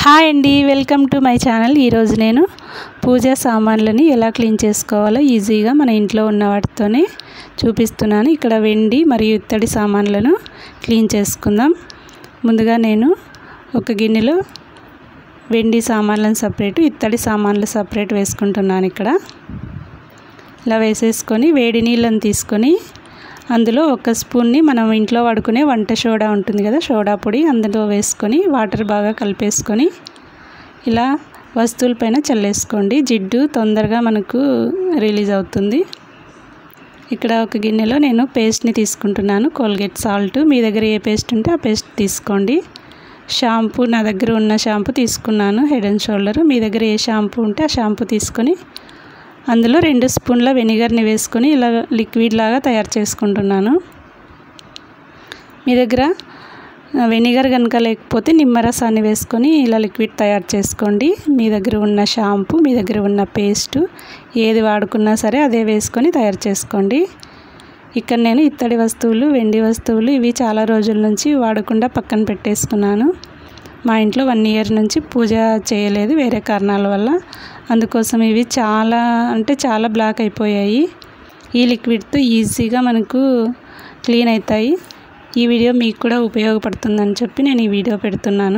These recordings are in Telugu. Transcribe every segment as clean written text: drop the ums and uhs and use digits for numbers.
హాయ్ అండి, వెల్కమ్ టు మై ఛానల్. ఈరోజు నేను పూజా సామాన్లని ఎలా క్లీన్ చేసుకోవాలో ఈజీగా మన ఇంట్లో ఉన్న వాటితోనే చూపిస్తున్నాను. ఇక్కడ వెండి మరియు ఇత్తడి సామాన్లను క్లీన్ చేసుకుందాం. ముందుగా నేను ఒక గిన్నెలో వెండి సామాన్లను సపరేట్, ఇత్తడి సామాన్లు సపరేట్ వేసుకుంటున్నాను. ఇక్కడ ఇలా వేసేసుకొని వేడి నీళ్ళని తీసుకొని అందులో ఒక స్పూన్ని మనం ఇంట్లో వాడుకునే వంట సోడా ఉంటుంది కదా, సోడా పొడి అందులో వేసుకొని వాటర్ బాగా కలిపేసుకొని ఇలా వస్తువులపైన చల్లేసుకోండి. జిడ్డు తొందరగా మనకు రిలీజ్ అవుతుంది. ఇక్కడ ఒక గిన్నెలో నేను పేస్ట్ని తీసుకుంటున్నాను, కోల్గేట్ సాల్ట్. మీ దగ్గర ఏ పేస్ట్ ఉంటే ఆ పేస్ట్ తీసుకోండి. షాంపూ, నా దగ్గర ఉన్న షాంపూ తీసుకున్నాను, హెడ్ అండ్ షోల్డర్. మీ దగ్గర ఏ షాంపూ ఉంటే ఆ షాంపూ తీసుకొని అందులో 2 స్పూన్ల వెనిగర్ని వేసుకొని ఇలా లిక్విడ్ లాగా తయారు చేసుకుంటున్నాను. మీ దగ్గర వెనిగర్ కనుక లేకపోతే నిమ్మరసాన్ని వేసుకొని ఇలా లిక్విడ్ తయారు చేసుకోండి. మీ దగ్గర ఉన్న షాంపూ, మీ దగ్గర ఉన్న పేస్టు ఏది వాడుకున్నా సరే అదే వేసుకొని తయారు చేసుకోండి. ఇక్కడ నేను ఇత్తడి వస్తువులు, వెండి వస్తువులు ఇవి చాలా రోజుల నుంచి వాడకుండా పక్కన పెట్టేసుకున్నాను. మా ఇంట్లో 1 ఇయర్ నుంచి పూజ చేయలేదు వేరే కారణాల వల్ల. అందుకోసం ఇవి చాలా బ్లాక్ అయిపోయాయి. ఈ లిక్విడ్తో ఈజీగా మనకు క్లీన్ అవుతాయి. ఈ వీడియో మీకు కూడా ఉపయోగపడుతుందని చెప్పి నేను ఈ వీడియో పెడుతున్నాను.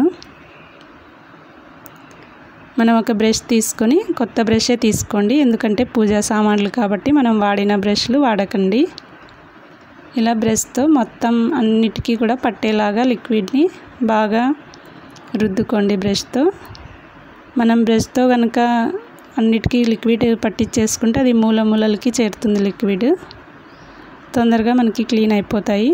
మనం ఒక బ్రష్ తీసుకొని, కొత్త బ్రషే తీసుకోండి, ఎందుకంటే పూజా సామాన్లు కాబట్టి మనం వాడిన బ్రష్లు వాడకండి. ఇలా బ్రష్తో మొత్తం అన్నిటికీ కూడా పట్టేలాగా లిక్విడ్ని బాగా రుద్దుకోండి. బ్రష్తో మనం బ్రష్తో కనుక అన్నిటికీ లిక్విడ్ పట్టించేసుకుంటే అది మూలలకి చేరుతుంది. లిక్విడ్ తొందరగా మనకి క్లీన్ అయిపోతాయి.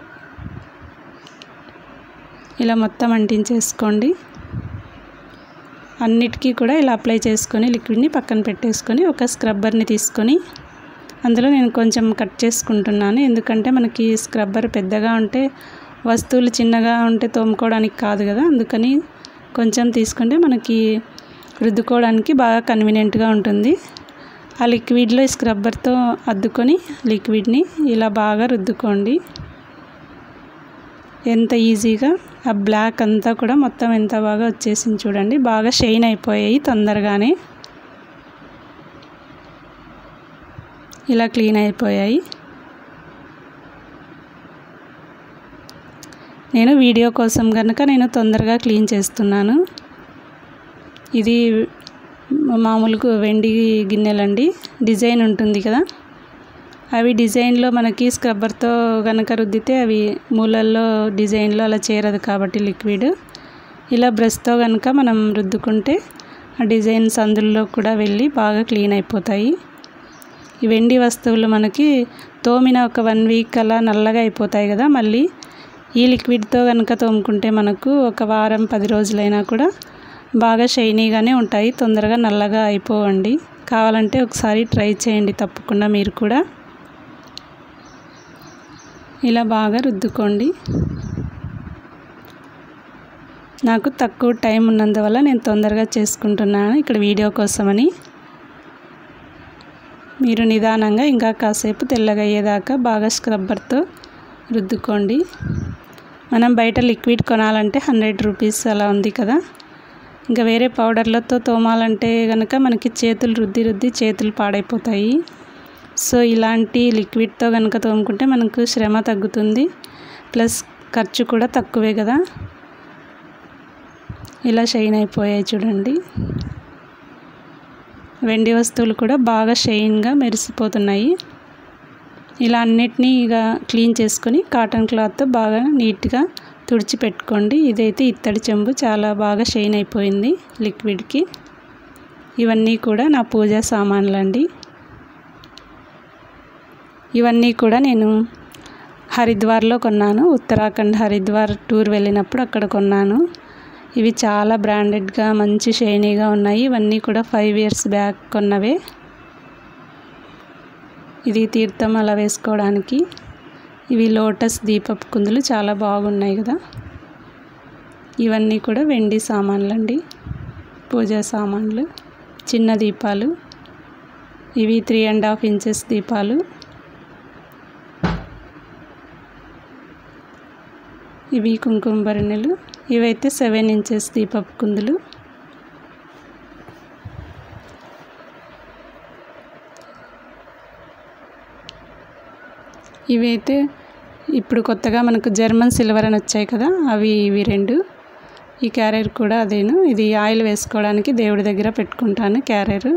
ఇలా మొత్తం అంటించేసుకోండి. అన్నిటికీ కూడా ఇలా అప్లై చేసుకొని లిక్విడ్ని పక్కన పెట్టేసుకొని ఒక స్క్రబ్బర్ని తీసుకొని అందులో నేను కొంచెం కట్ చేసుకుంటున్నాను. ఎందుకంటే మనకి స్క్రబ్బర్ పెద్దగా ఉంటే, వస్తువులు చిన్నగా ఉంటే తోముకోవడానికి కాదు కదా, అందుకని కొంచెం తీసుకుంటే మనకి రుద్దుకోవడానికి బాగా కన్వీనియంట్గా ఉంటుంది. ఆ లిక్విడ్లో స్క్రబ్బర్తో అద్దుకొని లిక్విడ్ని ఇలా బాగా రుద్దుకోండి. ఎంత ఈజీగా ఆ బ్లాక్ అంతా కూడా మొత్తం ఎంత బాగా వచ్చేసింది చూడండి. బాగా షైన్ అయిపోయాయి తొందరగానే. ఇలా క్లీన్ అయిపోయాయి. నేను వీడియో కోసం కనుక నేను తొందరగా క్లీన్ చేస్తున్నాను. ఇది మామూలుగా వెండి గిన్నెలండి, డిజైన్ ఉంటుంది కదా, అవి డిజైన్లో మనకి స్క్రబ్బర్తో కనుక రుద్దితే అవి మూలల్లో డిజైన్లో అలా చేరదు కాబట్టి లిక్విడ్ ఇలా బ్రష్తో కనుక మనం రుద్దుకుంటే ఆ డిజైన్స్ అందులో కూడా వెళ్ళి బాగా క్లీన్ అయిపోతాయి. ఈ వెండి వస్తువులు మనకి తోమిన ఒక 1 వీక్ అలా నల్లగా అయిపోతాయి కదా, మళ్ళీ ఈ లిక్విడ్తో కనుక తోముకుంటే మనకు ఒక వారం 10 రోజులైనా కూడా బాగా షైనీగానే ఉంటాయి, తొందరగా నల్లగా అయిపోవండి. కావాలంటే ఒకసారి ట్రై చేయండి తప్పకుండా మీరు కూడా. ఇలా బాగా రుద్దుకోండి. నాకు తక్కువ టైం ఉన్నందువల్ల నేను తొందరగా చేసుకుంటున్నాను ఇక్కడ వీడియో కోసమని. మీరు నిదానంగా ఇంకా కాసేపు తెల్లగా అయ్యేదాకా బాగా స్క్రబ్బర్తో రుద్దుకోండి. మనం బయట లిక్విడ్ కొనాలంటే 100 రూపీస్ అలా ఉంది కదా, ఇంకా వేరే పౌడర్లతో తోమాలంటే కనుక మనకి చేతులు రుద్ది చేతులు పాడైపోతాయి. సో ఇలాంటి లిక్విడ్తో కనుక తోముకుంటే మనకు శ్రమ తగ్గుతుంది, ప్లస్ ఖర్చు కూడా తక్కువే కదా. ఇలా షైన్ అయిపోయాయి చూడండి. వెండి వస్తువులు కూడా బాగా షైన్గా మెరిసిపోతున్నాయి. ఇలా అన్నిటినీ ఇక క్లీన్ చేసుకొని కాటన్ క్లాత్తో బాగా నీట్గా తుడిచిపెట్టుకోండి. ఇదైతే ఇత్తడి చెంబు చాలా బాగా షైన్ అయిపోయింది లిక్విడ్కి. ఇవన్నీ కూడా నా పూజా సామాన్లు అండి. ఇవన్నీ కూడా నేను హరిద్వార్లో కొన్నాను, ఉత్తరాఖండ్ హరిద్వార్ టూర్ వెళ్ళినప్పుడు అక్కడ కొన్నాను. ఇవి చాలా బ్రాండెడ్గా మంచి షైనీగా ఉన్నాయి. ఇవన్నీ కూడా 5 ఇయర్స్ బ్యాక్ కొన్నవే. ఇది తీర్థం అలా వేసుకోవడానికి. ఇవి లోటస్ దీపపు కుందులు చాలా బాగున్నాయి కదా. ఇవన్నీ కూడా వెండి సామాన్లు అండి, పూజా సామాన్లు. చిన్న దీపాలు, ఇవి 3.5 ఇంచెస్ దీపాలు. ఇవి కుంకుమ బరిణెలు, ఇవైతే 7 ఇంచెస్ దీపపు కుందులు. ఇవైతే ఇప్పుడు కొత్తగా మనకు జర్మన్ సిల్వర్ అని వచ్చాయి కదా, ఇవి 2. ఈ క్యారియర్ కూడా అదేను. ఇది ఆయిల్ వేసుకోవడానికి దేవుడి దగ్గర పెట్టుకుంటాను క్యారియర్.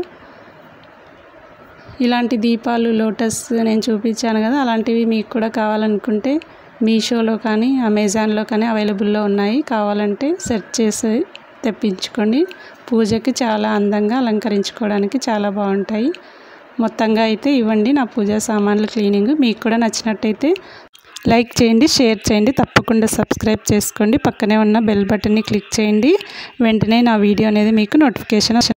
ఇలాంటి దీపాలు లోటస్ నేను చూపించాను కదా, అలాంటివి మీకు కూడా కావాలనుకుంటే మీషోలో కానీ అమెజాన్లో కానీ అవైలబుల్లో ఉన్నాయి. కావాలంటే సెర్చ్ చేసి తెప్పించుకోండి. పూజకి చాలా అందంగా అలంకరించుకోవడానికి చాలా బాగుంటాయి. మొత్తంగా అయితే ఇవ్వండి నా పూజా సామాన్లు క్లీనింగ్. మీకు కూడా నచ్చినట్టయితే లైక్ చేయండి, షేర్ చేయండి, తప్పకుండా సబ్స్క్రైబ్ చేసుకోండి. పక్కనే ఉన్న బెల్ బటన్ని క్లిక్ చేయండి. వెంటనే నా వీడియో అనేది మీకు నోటిఫికేషన్